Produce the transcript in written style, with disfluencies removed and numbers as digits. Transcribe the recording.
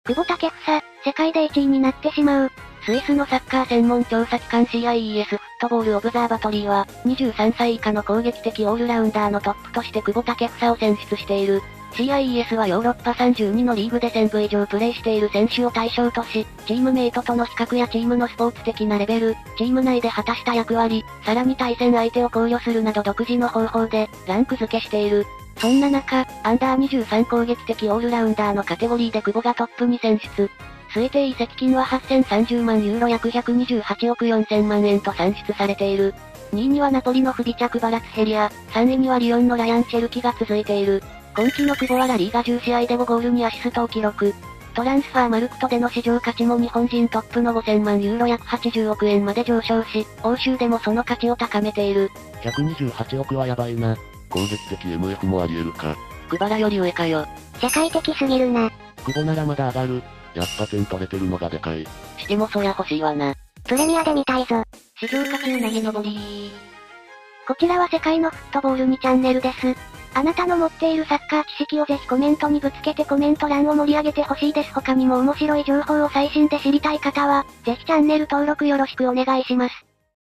久保建英、世界で1位になってしまう。 スイスのサッカー専門調査機関 CIES フットボールオブザーバトリーは、23歳以下の攻撃的オールラウンダーのトップとして久保建英を選出している。CIES はヨーロッパ32のリーグで1000部以上プレイしている選手を対象とし、チームメイトとの比較やチームのスポーツ的なレベル、チーム内で果たした役割、さらに対戦相手を考慮するなど独自の方法で、ランク付けしている。そんな中、アンダー23攻撃的オールラウンダーのカテゴリーで久保がトップに選出。推定移籍金は8030万ユーロ約128億4000万円と算出されている。2位にはナポリのフビチャ・クバラツヘリア、3位にはリヨンのラヤン・チェルキが続いている。今季の久保はラリーガ10試合で5ゴールにアシストを記録。トランスファーマルクトでの市場価値も日本人トップの5000万ユーロ約80億円まで上昇し、欧州でもその価値を高めている。 128億はやばいな。攻撃的 MF もあり得るか。 クバラより上かよ。 社会的すぎるな。 久保ならまだ上がる。やっぱ点取れてるのがでかい。 してもそりゃ欲しいわな。 プレミアで見たいぞ。 市場価値うなぎ登り。 こちらは世界のフットボール2チャンネルです。あなたの持っているサッカー知識をぜひコメントにぶつけてコメント欄を盛り上げてほしいです。他にも面白い情報を最新で知りたい方は、ぜひチャンネル登録よろしくお願いします。